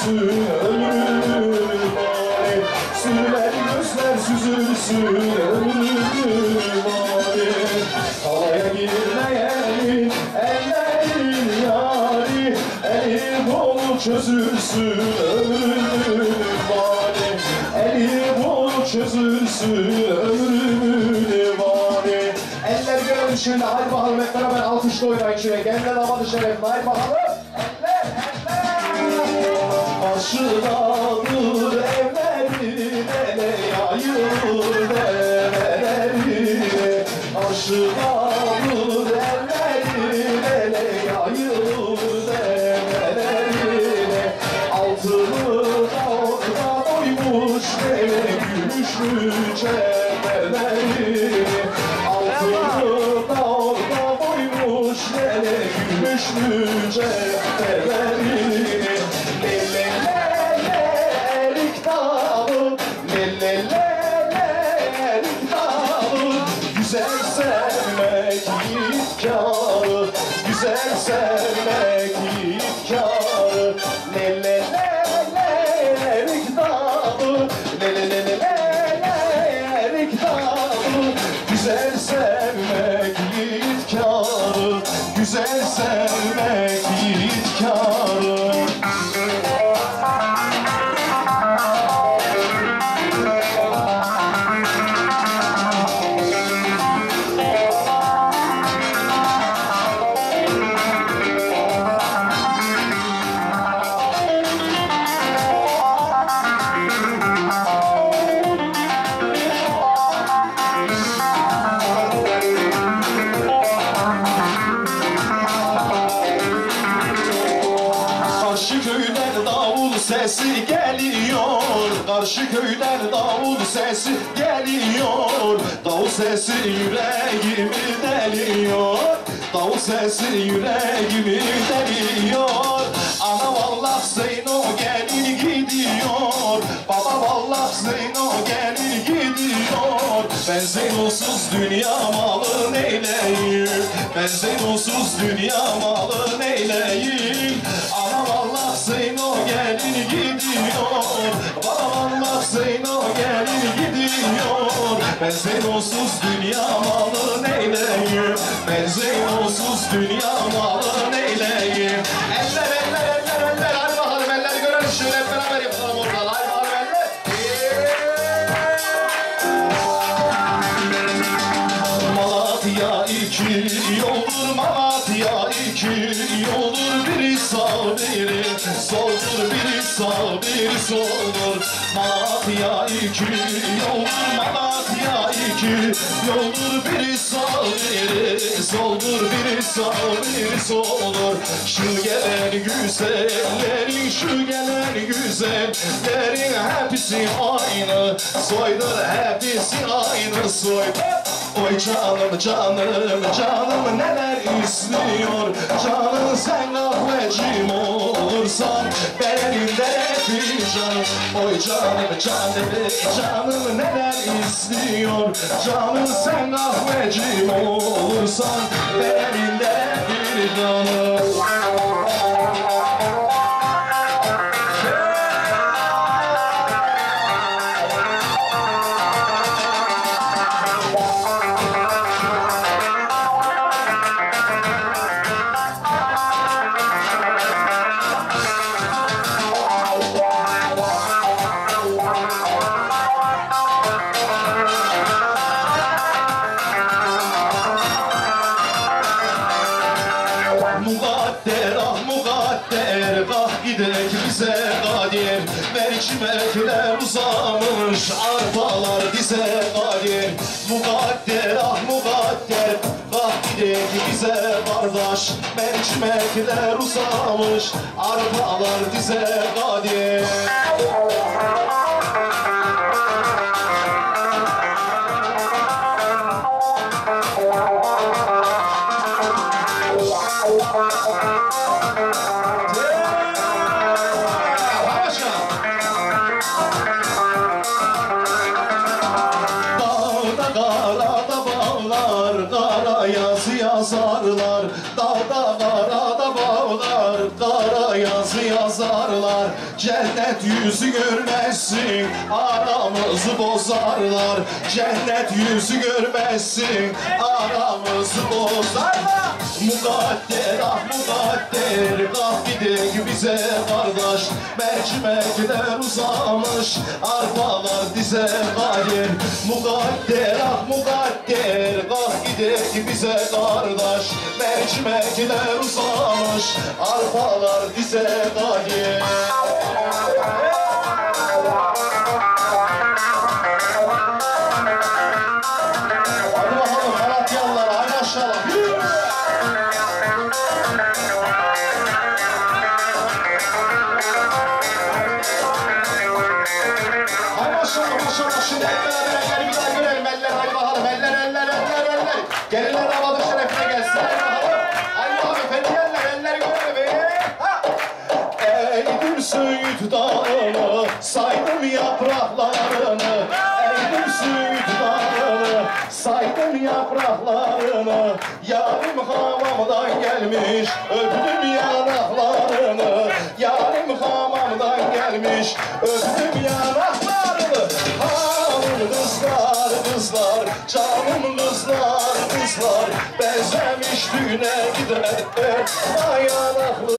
süzülsün ömrüm bari. Sürmeli gözler süzülsün ömrüm bari. Havaya girmeyenin ellerin yari, eli dolu çözülsün ömrüm bari. Eli dolu çözülsün ömrüm bari. Eller görelim şimdi, hadi bakalım hep beraber alkışla oynayın şöyle. Gençler havalı şeref, hadi bakalım. Eller, eller. Aşıladır evlerin ele yayılır develeri. Aşıladır evlerin ele yayılır develeri. Altını dağda doymuş deve gümüşlü çemberleri. Altını dağda doymuş deve gümüşlü çemberleri. Güzel sevmek imkanı, güzel sevmek imkanı. Le le le le rikdanı, le le le le le rikdanı. Güzel sevmek imkanı, güzel sevmek imkanı. Sesi geliyor, karşı köyden davul sesi geliyor. Davul sesi yüreğimi deliyor, davul sesi yüreğimi deliyor. Ana vallah Zeyno gelin gidiyor, baba vallah Zeyno gelin gidiyor. Ben Zeynosuz dünya malı neyleyim, ben Zeynosuz dünya malı neyleyim. Ana vallah Zeyno gelin gidiyor, baba vallah Zeyno gelin gidiyor. Ben Zeynosuz dünya malı neyleyim, ben Zeynosuz dünya malı neyleyim. Eller eller eller eller, hadi bakalım elleri görelim şöyle hep beraber yapalım orada. Hadi bakalım eller. Malatya iki yoldur, Malatya iki yoldur. Biri sağ biri soldur, biri sağ biri soldur. Malatya iki yoldur, Malatya iki yoldur. Biri sağ biri soldur, biri sağ biri soldur. Şu gelen güzellerin, şu gelen güzellerin hepsi aynı soydur, hepsi aynı soydur. Oy canım canım canım neler istiyor. Canım sen kahvecim olursan ben elinde bir canım. Oy canım canım canım neler istiyor. Canım sen kahvecim olursan ben elinde bir canım. Mukadder ah mukadder, kah gidek bize kadir. Mercimekler uzamış, arpalar dize kadir. Mukadder ah mukadder, kah gidek bize kardeş. Mercimekler uzamış, arpalar dize kadir. Yazarlar, dağda karada bağlar, kara yazı yazarlar. cennet yüzü görmezsin, aramızı bozarlar. Cennet yüzü görmezsin, aramızı bozarlar. Mukadder ah mukadder, kalk gidelim bize kardeş. Mercimekler uzamış, arpalar dize gayr. Mukadder ah mukadder, kalk gidelim bize kardeş. Mercimekler uzamış, arpalar dize gayr. Hadi bakalım Malatyalılar, hay maşallah. Hay maşallah maşallah, şimdi hep beraber elleri bir daha görelim. Eller hadi bakalım, eller. Gelinler damadı şerefine gelsin, hadi bakalım. Hadi bakalım efendim, elleri görelim. Eğdim Söğüt dağını, saydım yapraklarını. Eğdim Söğüt dağını, saydım yapraklarını. Yarim hamamdan gelmiş, öptüm yanaklarını. Yarim hamamdan gelmiş, öptüm yanaklarını. Hanım kızlar, canım kızlar. Benzemiş düğüne gider, ay yanaklı.